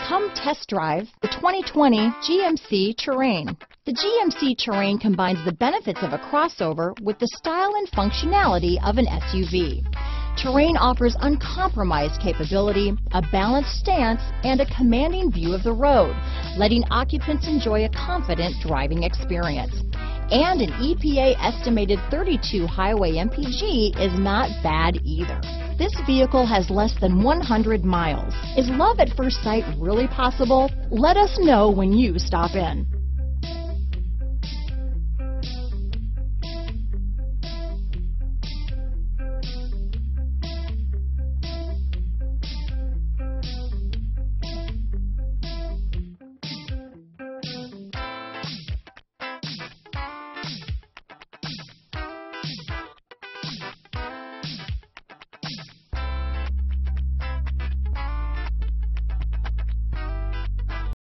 Come test drive the 2020 GMC Terrain. The GMC Terrain combines the benefits of a crossover with the style and functionality of an SUV. Terrain offers uncompromised capability, a balanced stance, and a commanding view of the road, letting occupants enjoy a confident driving experience. And an EPA estimated 32 highway MPG is not bad either. This vehicle has less than 100 miles. Is love at first sight really possible? Let us know when you stop in.